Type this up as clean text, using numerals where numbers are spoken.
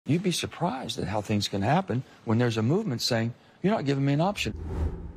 You'd be surprised at how things can happen when there's a movement saying, you're not giving me an option.